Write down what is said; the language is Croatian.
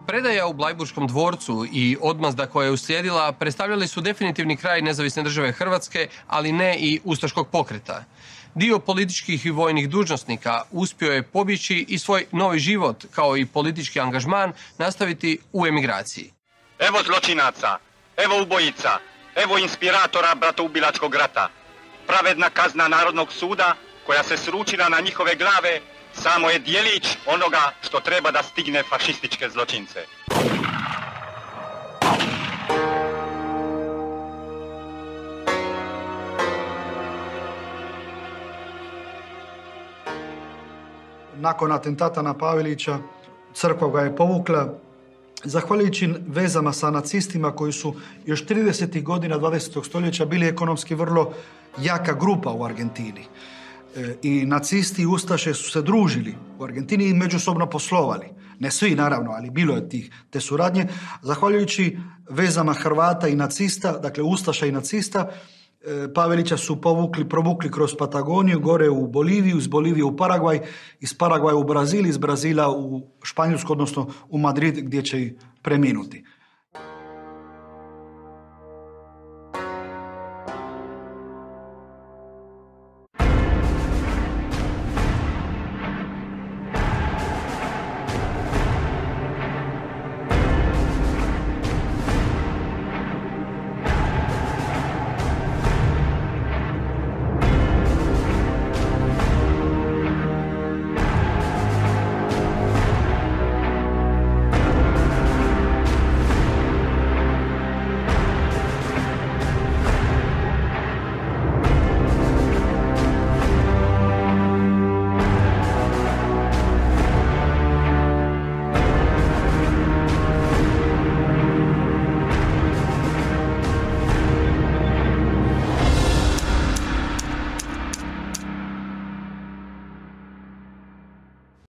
Predaja u Blajburškom dvorcu i odmazda koja je uslijedila predstavljali su definitivni kraj nezavisne države Hrvatske, ali ne i ustaškog pokreta. Dio političkih i vojnih dužnosnika uspio je pobjeći i svoj novi život, kao i politički angažman, nastaviti u emigraciji. Evo zločinaca, evo ubojica, evo inspiratora bratoubilačkog rata. Pravedna kazna Narodnog suda koja se sručila na njihove glave samo je djelić onoga što treba da stigne fašističke zločince. Nakon atentata na Pavelića, crkva ga je povukla, zahvaljujući vezama sa nacistima koji su još 30. godina 20. stoljeća bili ekonomski vrlo jaka grupa u Argentini. I nacisti i ustaše su se družili u Argentini i međusobno poslovali. Ne svi naravno, ali bilo je te suradnje. Zahvaljujući vezama Hrvata i nacista, dakle ustaša i nacista, Pavelića su provukli kroz Patagoniju, gore u Boliviju, iz Bolivije u Paragvaj, iz Paragvaja u Brazil, iz Brazila u Španjolsku, odnosno u Madrid gdje će i preminuti.